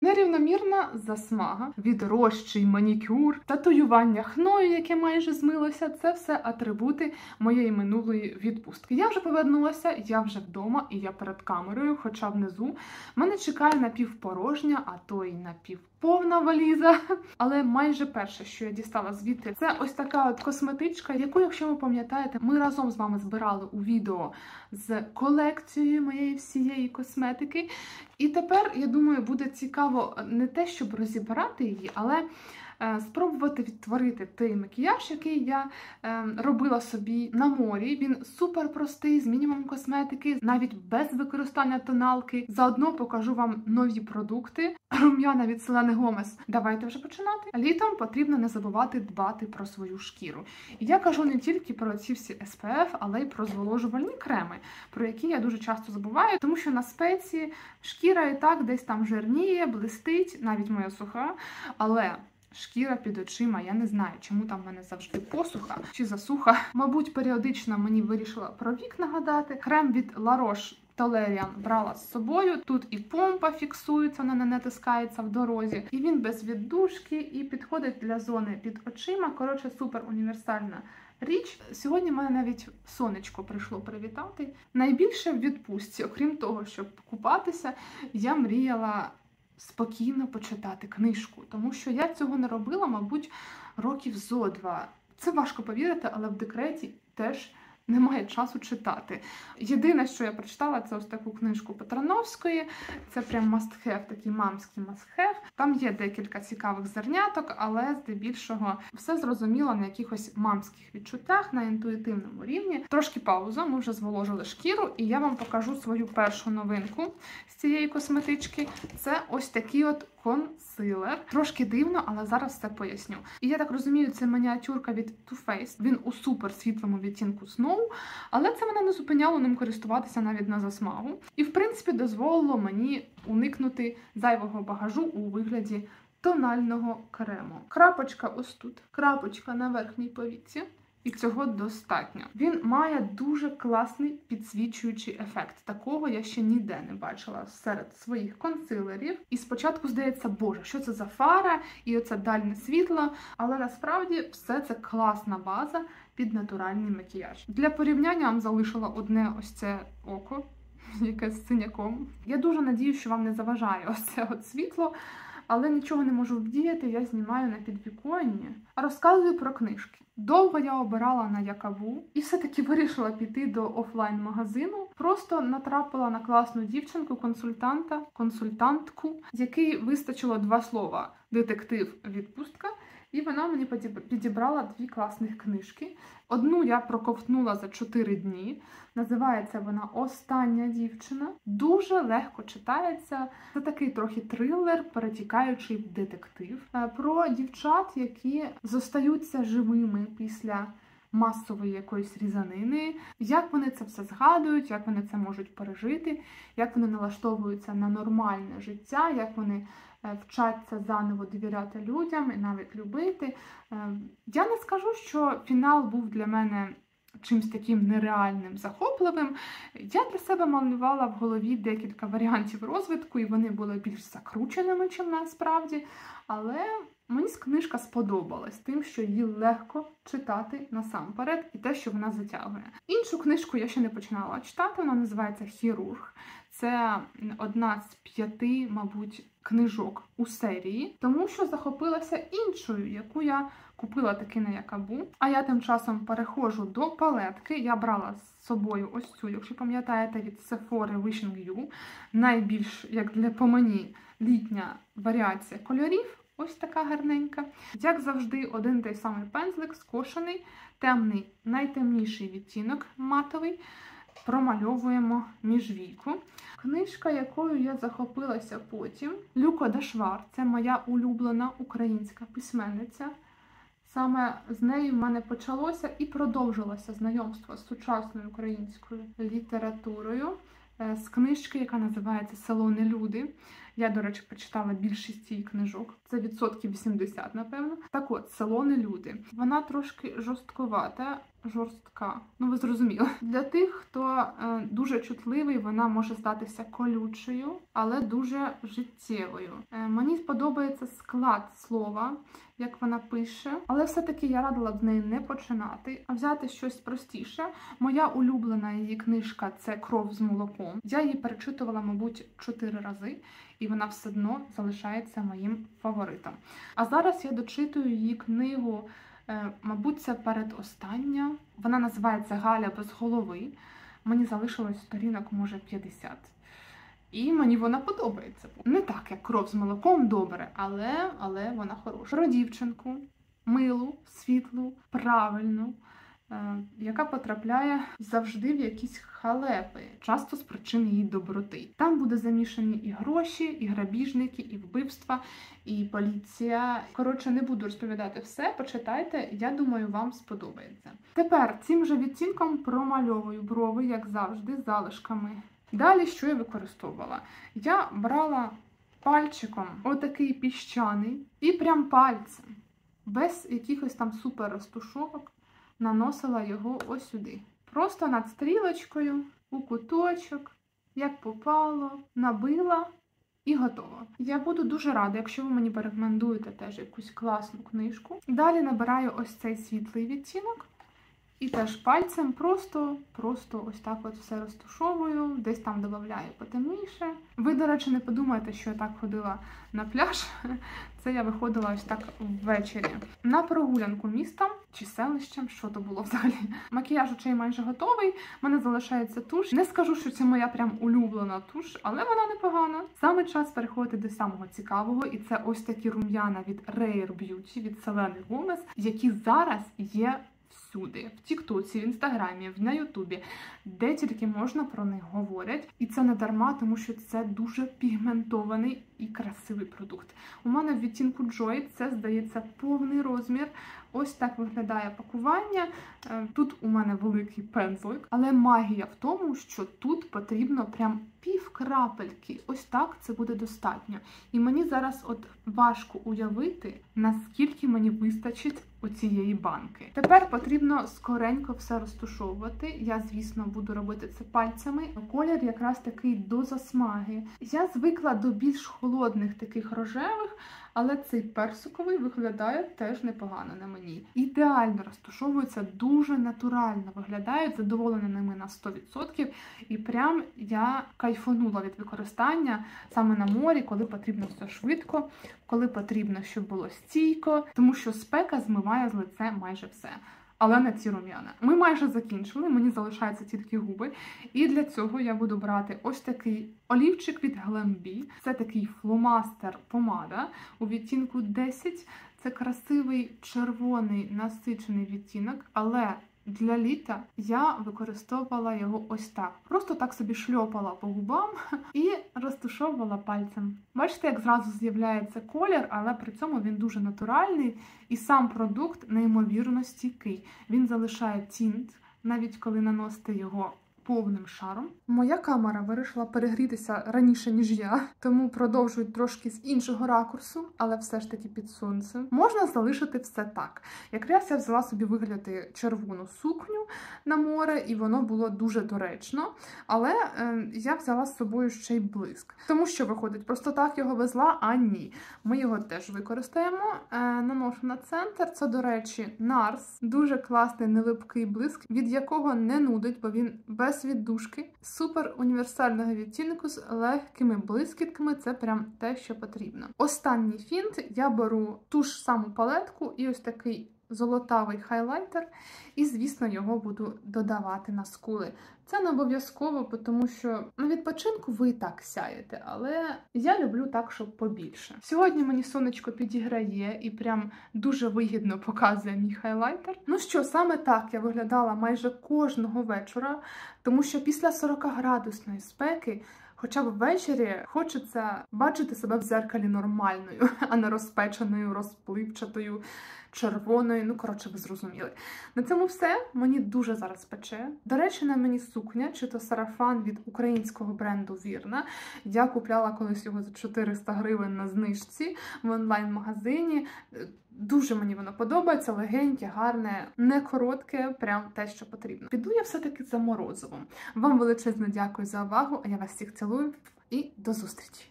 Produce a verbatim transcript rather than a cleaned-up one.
Нерівномірна засмага, відрощий манікюр, татуювання хною, яке майже змилося – це все атрибути моєї минулої відпустки. Я вже повернулася, я вже вдома, і я перед камерою, хоча внизу мене чекає напівпорожня, а то й напівповна валіза. Але майже перше, що я дістала звідти, це ось така от косметичка, яку, якщо ви пам'ятаєте, ми разом з вами збирали у відео з колекцією моєї всієї косметики. І тепер, я думаю, буде цікаво не те, щоб розібрати її, але е, спробувати відтворити той макіяж, який я е, робила собі на морі. Він супер простий, з мінімумом косметики, навіть без використання тоналки. Заодно покажу вам нові продукти. Рум'яна від Селени Гомес. Давайте вже починати. Літом потрібно не забувати дбати про свою шкіру. І я кажу не тільки про ці всі ес пе еф, але й про зволожувальні креми, про які я дуже часто забуваю, тому що на спеці шкіра і так десь там жирніє, блистить, навіть моя суха, але шкіра під очима, я не знаю, чому там в мене завжди посуха чи засуха. Мабуть, періодично мені вирішила про вік нагадати. Крем від La Roche Толеріан брала з собою. Тут і помпа фіксується, вона не натискається в дорозі. І він без віддушки, і підходить для зони під очима. Коротше, супер універсальна річ. Сьогодні мене навіть сонечко прийшло привітати. Найбільше в відпустці, окрім того, щоб купатися, я мріяла спокійно почитати книжку. Тому що я цього не робила, мабуть, років зо два. Це важко повірити, але в декреті теж немає часу читати. Єдине, що я прочитала, це ось таку книжку Петрановської. Це прям must-have, такий мамський must-have. Там є декілька цікавих зерняток, але здебільшого все зрозуміло на якихось мамських відчуттях, на інтуїтивному рівні. Трошки пауза, ми вже зволожили шкіру, і я вам покажу свою першу новинку з цієї косметички. Це ось такий от консилер. Трошки дивно, але зараз все поясню. І я так розумію, це мініатюрка від Too Faced. Він у супер світлому відтінку Snow, але це мене не зупиняло ним користуватися навіть на засмагу. І, в принципі, дозволило мені уникнути зайвого багажу у вигляді тонального крему. Крапочка ось тут, крапочка на верхній повіці. І цього достатньо. Він має дуже класний підсвічуючий ефект. Такого я ще ніде не бачила серед своїх консилерів. І спочатку здається, боже, що це за фара і оце дальне світло. Але насправді все це класна база під натуральний макіяж. Для порівняння вам залишила одне ось це око, яке з синяком. Я дуже надіюсь, що вам не заважає ось це от світло. Але нічого не можу вдіяти, я знімаю на підвіконні. А розказую про книжки. Довго я обирала на Якаву і все-таки вирішила піти до офлайн-магазину. Просто натрапила на класну дівчинку, консультанта, консультантку, якій вистачило два слова «детектив», «відпустка». І вона мені підібрала дві класних книжки. Одну я проковтнула за чотири дні. Називається вона «Остання дівчина». Дуже легко читається. Це такий трохи трилер, перетікаючий в детектив. Про дівчат, які зостаються живими після масової якоїсь різанини. Як вони це все згадують, як вони це можуть пережити, як вони налаштовуються на нормальне життя, як вони вчаться заново довіряти людям і навіть любити. Я не скажу, що фінал був для мене чимось таким нереальним, захопливим. Я для себе малювала в голові декілька варіантів розвитку, і вони були більш закрученими, чим насправді. Але мені книжка сподобалась тим, що її легко читати насамперед, і те, що вона затягує. Іншу книжку я ще не починала читати, вона називається «Хірург». Це одна з п'яти, мабуть, книжок у серії, тому що захопилася іншою, яку я купила таки на Якабу. А я тим часом переходжу до палетки. Я брала з собою ось цю, якщо пам'ятаєте, від Sephora Wishing You. Найбільш, як для по мені, літня варіація кольорів. Ось така гарненька. Як завжди, один той самий пензлик, скошений, темний, найтемніший відтінок, матовий. Промальовуємо міжвійку. Книжка, якою я захопилася потім, Люко Дашвар. Це моя улюблена українська письменниця. Саме з нею в мене почалося і продовжилося знайомство з сучасною українською літературою. З книжки, яка називається «Село не люди». Я, до речі, прочитала більшість її книжок. Це відсотків вісімдесят, напевно. Так от, «Село не люди». Вона трошки жорстковата, жорстка. Ну, ви зрозуміли. Для тих, хто е, дуже чутливий, вона може здатися колючою, але дуже життєвою. Е, мені подобається склад слова, як вона пише, але все-таки я радила б з неї не починати, а взяти щось простіше. Моя улюблена її книжка – це «Кров з молоком». Я її перечитувала, мабуть, чотири рази, і вона все одно залишається моїм фаворитом. А зараз я дочитую її книгу, мабуть, це передостання. Вона називається «Галя без голови». Мені залишилось сторінок, може, п'ятдесят. І мені вона подобається. Не так, як «Кров з молоком» добре, але, але вона хороша. Про дівчинку, милу, світлу, правильну, е, яка потрапляє завжди в якісь халепи, часто з причин її доброти. Там буде замішані і гроші, і грабіжники, і вбивства, і поліція. Коротше, не буду розповідати все, почитайте, я думаю, вам сподобається. Тепер цим же відтінком промальовую брови, як завжди, залишками. Далі, що я використовувала? Я брала пальчиком отакий піщаний і прям пальцем, без якихось там супер розтушовок, наносила його ось сюди. Просто над стрілочкою, у куточок, як попало, набила і готово. Я буду дуже рада, якщо ви мені порекомендуєте теж якусь класну книжку. Далі набираю ось цей світлий відтінок. І теж пальцем просто, просто ось так от все розтушовую, десь там додаю потемніше. Ви, до речі, не подумайте, що я так ходила на пляж. Це я виходила ось так ввечері. На прогулянку містом чи селищем, що то було взагалі. Макіяж очей майже готовий, в мене залишається туш. Не скажу, що це моя прям улюблена туш, але вона непогана. Саме час переходити до самого цікавого, і це ось такі рум'яна від Rare Beauty, від Селени Гомес, які зараз є всюди. В Тіктоці, в Інстаграмі, на Ютубі, де тільки можна про них говорять. І це не дарма, тому що це дуже пігментований і красивий продукт. У мене в відтінку Joy це, здається, повний розмір. Ось так виглядає пакування. Тут у мене великий пензлик, але магія в тому, що тут потрібно прям пів крапельки. Ось так це буде достатньо. І мені зараз от важко уявити, наскільки мені вистачить оцієї банки. Тепер потрібно скоренько все розтушовувати. Я, звісно, буду робити це пальцями. Колір якраз такий до засмаги. Я звикла до більш холодних таких рожевих, але цей персиковий виглядає теж непогано на мені. Ідеально розтушовуються, дуже натурально виглядають, задоволена ними на сто відсотків. І прям я кайфанула від використання саме на морі, коли потрібно все швидко, коли потрібно, щоб було стійко, тому що спека змиває з лиця майже все. Але не ці рум'яна. Ми майже закінчили, мені залишаються тільки губи. І для цього я буду брати ось такий олівчик від Glambi. Це такий фломастер помада у відтінку десять. Це красивий червоний насичений відтінок, але для літа я використовувала його ось так. Просто так собі шльопала по губам і розтушовувала пальцем. Бачите, як зразу з'являється колір, але при цьому він дуже натуральний. І сам продукт неймовірно стійкий. Він залишає тінт, навіть коли наносите його повним шаром. Моя камера вирішила перегрітися раніше, ніж я, тому продовжую трошки з іншого ракурсу, але все ж таки під сонцем. Можна залишити все так. Якраз я взяла собі виглядати червону сукню на море, і воно було дуже доречно, але е, я взяла з собою ще й блиск. Тому що, виходить, просто так його везла, а ні. Ми його теж використаємо. Е, наношу на центр. Це, до речі, Нарс. Дуже класний нелипкий блиск, від якого не нудить, бо він без віддушки, супер універсального відтінку з легкими блискітками, це прям те, що потрібно. Останній фінт, я беру ту ж саму палетку і ось такий золотавий хайлайтер, і, звісно, його буду додавати на скули. Це не обов'язково, тому що на відпочинку ви і так сяєте, але я люблю так, щоб побільше. Сьогодні мені сонечко підіграє і прям дуже вигідно показує мій хайлайтер. Ну що, саме так я виглядала майже кожного вечора, тому що після сорокаградусної спеки хоча б ввечері хочеться бачити себе в дзеркалі нормальною, а не розпеченою, розпливчатою, червоної, ну, коротше, ви зрозуміли. На цьому все. Мені дуже зараз пече. До речі, на мені сукня, чи то сарафан від українського бренду Вірна. Я купляла колись його за чотириста гривень на знижці в онлайн-магазині. Дуже мені воно подобається, легеньке, гарне, не коротке, прям те, що потрібно. Піду я все-таки за морозивом. Вам величезно дякую за увагу, а я вас всіх цілую і до зустрічі!